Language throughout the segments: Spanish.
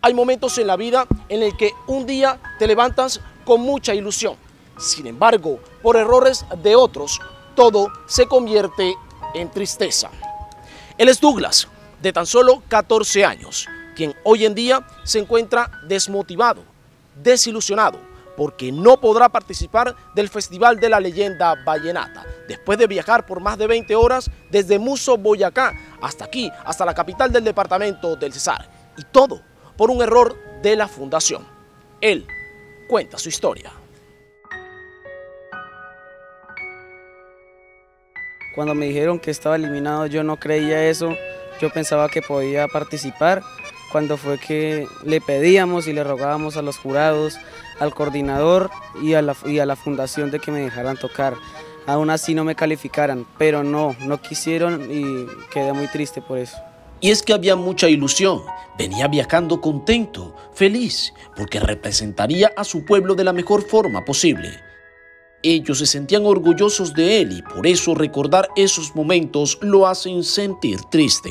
Hay momentos en la vida en el que un día te levantas con mucha ilusión. Sin embargo, por errores de otros, todo se convierte en tristeza. Él es Douglas, de tan solo 14 años, quien hoy en día se encuentra desmotivado, desilusionado, porque no podrá participar del Festival de la Leyenda Vallenata, después de viajar por más de 20 horas desde Muso, Boyacá, hasta aquí, hasta la capital del departamento del Cesar. Y todo por un error de la fundación. Él cuenta su historia. Cuando me dijeron que estaba eliminado, yo no creía eso. Yo pensaba que podía participar. Cuando fue que le pedíamos y le rogábamos a los jurados, al coordinador y a la fundación de que me dejaran tocar. Aún así no me calificaran, pero no quisieron y quedé muy triste por eso. Y es que había mucha ilusión, venía viajando contento, feliz, porque representaría a su pueblo de la mejor forma posible. Ellos se sentían orgullosos de él y por eso recordar esos momentos lo hacen sentir triste.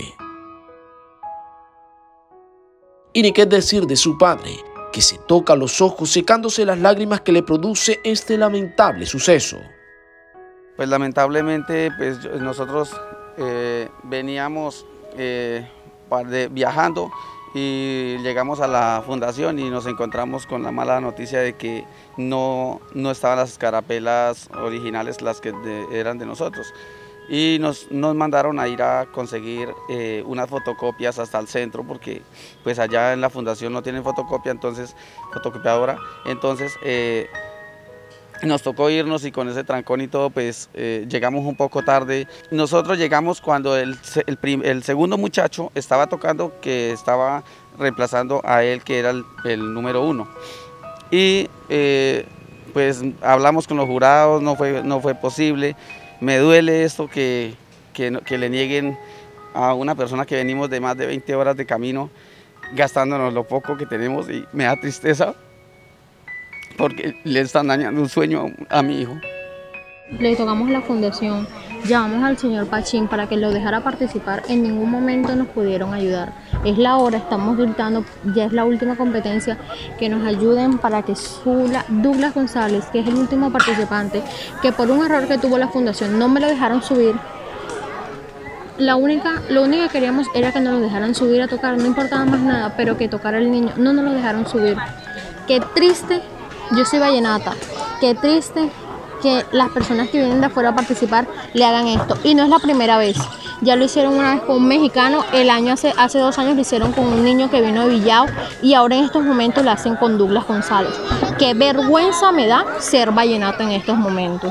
Y ni qué decir de su padre, que se toca los ojos secándose las lágrimas que le produce este lamentable suceso. Pues lamentablemente nosotros veníamos viajando y llegamos a la fundación y nos encontramos con la mala noticia de que no estaban las escarapelas originales, las que eran de nosotros. Y nos mandaron a ir a conseguir unas fotocopias hasta el centro, porque pues allá en la fundación no tienen fotocopiadora, entonces nos tocó irnos y con ese trancón y todo pues llegamos un poco tarde. Nosotros llegamos cuando el segundo muchacho estaba tocando, que estaba reemplazando a él, que era el número 1. Y pues hablamos con los jurados, no fue posible. Me duele esto que le nieguen a una persona que venimos de más de 20 horas de camino, gastándonos lo poco que tenemos, y me da tristeza porque le están dañando un sueño a mi hijo. Le tocamos la fundación, llamamos al señor Pachín para que lo dejara participar, en ningún momento nos pudieron ayudar. Es la hora, estamos gritando, ya es la última competencia, que nos ayuden para que Douglas González, que es el último participante, que por un error que tuvo la fundación no me lo dejaron subir. Lo único que queríamos era que nos lo dejaran subir a tocar, no importaba más nada, pero que tocara el niño, no nos lo dejaron subir. Qué triste, yo soy vallenata, qué triste que las personas que vienen de afuera a participar le hagan esto. Y no es la primera vez, ya lo hicieron una vez con un mexicano, hace 2 años lo hicieron con un niño que vino de Villao, y ahora en estos momentos lo hacen con Douglas González. Qué vergüenza me da ser vallenata en estos momentos.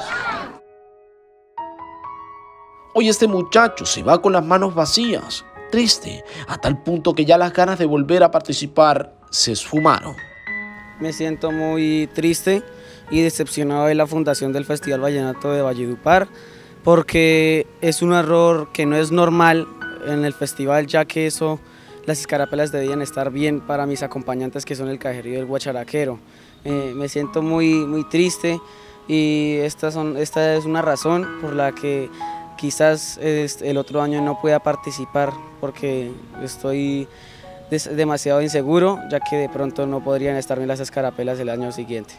Hoy este muchacho se va con las manos vacías, triste, a tal punto que ya las ganas de volver a participar se esfumaron. Me siento muy triste y decepcionado de la fundación del Festival Vallenato de Valledupar, porque es un error que no es normal en el festival, ya que las escarapelas debían estar bien para mis acompañantes, que son el cajerío y el guacharaquero. Me siento muy triste, y esta es una razón por la que quizás el otro año no pueda participar, porque estoy demasiado inseguro, ya que de pronto no podrían estar bien las escarapelas el año siguiente.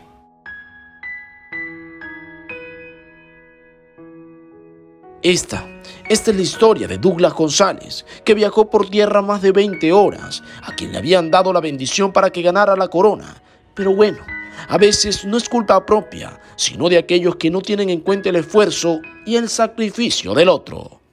Esta es la historia de Douglas González, que viajó por tierra más de 20 horas, a quien le habían dado la bendición para que ganara la corona. Pero bueno, a veces no es culpa propia, sino de aquellos que no tienen en cuenta el esfuerzo y el sacrificio del otro.